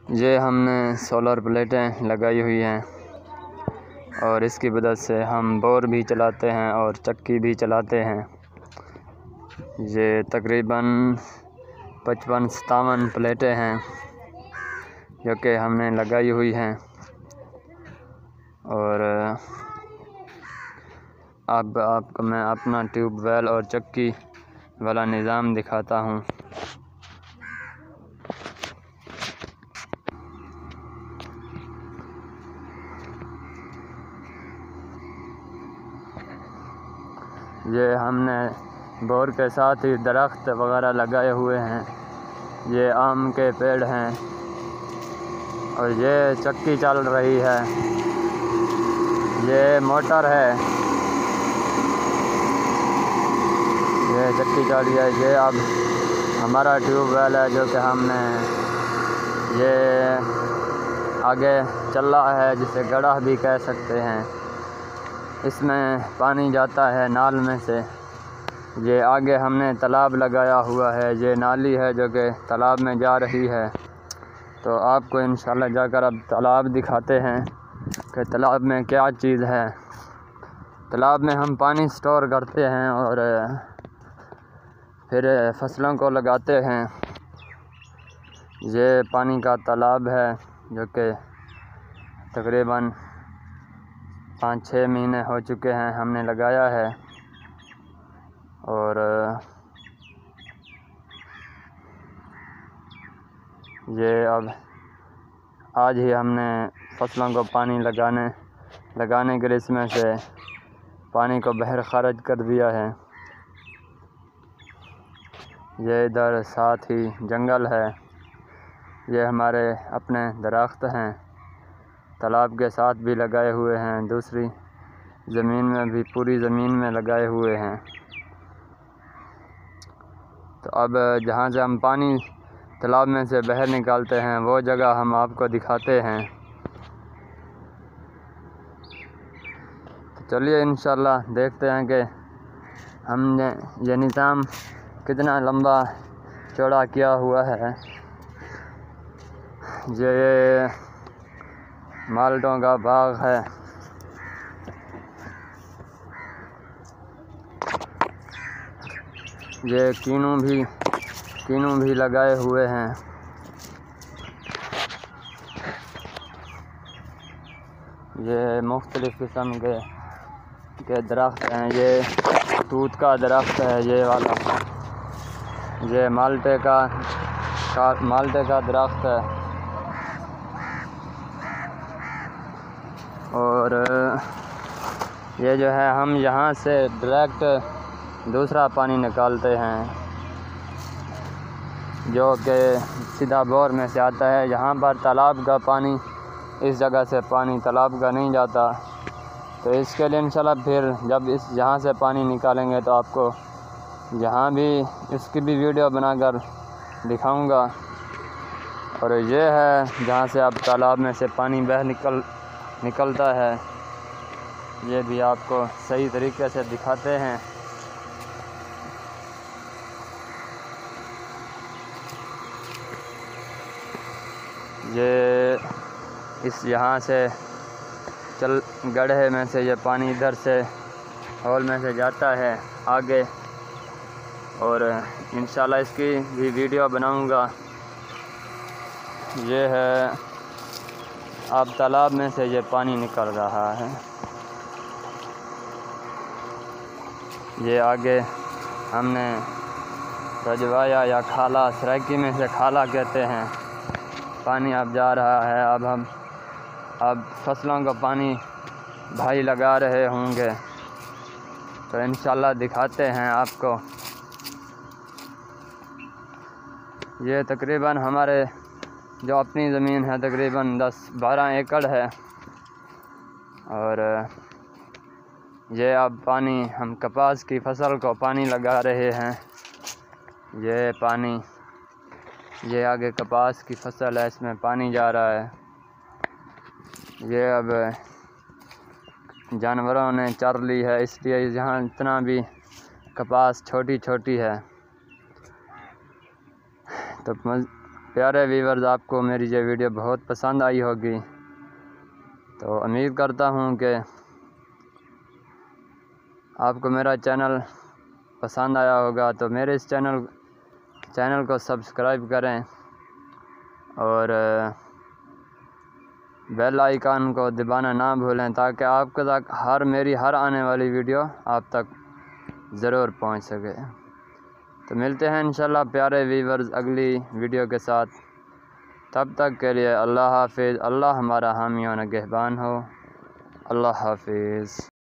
ये हमने सोलर प्लेटें लगाई हुई हैं और इसकी मदद से हम बोर भी चलाते हैं और चक्की भी चलाते हैं। ये तकरीबन 55-57 प्लेटें हैं जो कि हमने लगाई हुई हैं। और अब आपको मैं अपना ट्यूबवेल और चक्की वाला निज़ाम दिखाता हूँ। ये हमने बोर के साथ ही दरख्त वगैरह लगाए हुए हैं। ये आम के पेड़ हैं और ये चक्की चल रही है। ये मोटर है, ये चक्की चल रही है। ये अब हमारा ट्यूबवेल है जो कि हमने ये आगे चल रहा है, जिसे गड्ढा भी कह सकते हैं। इसमें पानी जाता है नाल में से। ये आगे हमने तालाब लगाया हुआ है। ये नाली है जो कि तालाब में जा रही है। तो आपको इंशाल्लाह जाकर अब तालाब दिखाते हैं कि तालाब में क्या चीज़ है। तालाब में हम पानी स्टोर करते हैं और फिर फसलों को लगाते हैं। ये पानी का तालाब है जो कि तकरीबन 5-6 महीने हो चुके हैं हमने लगाया है। और ये अब आज ही हमने फसलों को पानी लगाने के लिए इसमें से पानी को बाहर खारिज कर दिया है। ये इधर साथ ही जंगल है। ये हमारे अपने दरख्त हैं, तालाब के साथ भी लगाए हुए हैं, दूसरी ज़मीन में भी, पूरी ज़मीन में लगाए हुए हैं। तो अब जहाँ से हम पानी तालाब में से बाहर निकालते हैं वो जगह हम आपको दिखाते हैं। तो चलिए इंशाल्लाह देखते हैं कि हमने ये निज़ाम कितना लंबा चौड़ा किया हुआ है। ये माल्टों का बाग है। ये कीनू भी लगाए हुए हैं। ये मुख्तलिफ़ किस्म के दरख्त हैं। ये तूत का दरख्त है, ये वाला। ये माल्टे का दरख्त है। और ये जो है हम यहाँ से डायरेक्ट दूसरा पानी निकालते हैं जो कि सीधा बोर में से आता है। यहाँ पर तालाब का पानी, इस जगह से पानी तालाब का नहीं जाता। तो इसके लिए इंशाल्लाह फिर जब यहाँ से पानी निकालेंगे तो आपको यहाँ भी इसकी भी वीडियो बनाकर दिखाऊंगा। और ये है जहाँ से अब तालाब में से पानी बाहर निकलता है। ये भी आपको सही तरीके से दिखाते हैं। ये यहाँ से गड्ढे में से ये पानी इधर से हॉल में से जाता है आगे। और इंशाल्लाह इसकी भी वीडियो बनाऊंगा। ये है अब तालाब में से ये पानी निकल रहा है। ये आगे हमने रजवाया या खाला, सराइकी में से खाला कहते हैं, पानी अब जा रहा है। अब फसलों का पानी भाई लगा रहे होंगे तो इंशाल्लाह दिखाते हैं आपको। ये तकरीबन हमारे जो अपनी ज़मीन है तकरीबन 10-12 एकड़ है। और ये अब पानी हम कपास की फसल को पानी लगा रहे हैं। ये आगे कपास की फसल है, इसमें पानी जा रहा है। ये अब जानवरों ने चर ली है, इसलिए यहाँ इतना भी कपास छोटी है। तो प्यारे व्यूअर्स, आपको मेरी ये वीडियो बहुत पसंद आई होगी, तो उम्मीद करता हूँ कि आपको मेरा चैनल पसंद आया होगा। तो मेरे इस चैनल को सब्सक्राइब करें और बेल आइकन को दबाना ना भूलें, ताकि आपके तक मेरी हर आने वाली वीडियो आप तक ज़रूर पहुंच सके। तो मिलते हैं इंशाल्लाह प्यारे व्यूअर्स अगली वीडियो के साथ। तब तक के लिए अल्लाह हाफिज़। अल्लाह हमारा हामी व निगहबान हो। अल्लाह हाफिज़।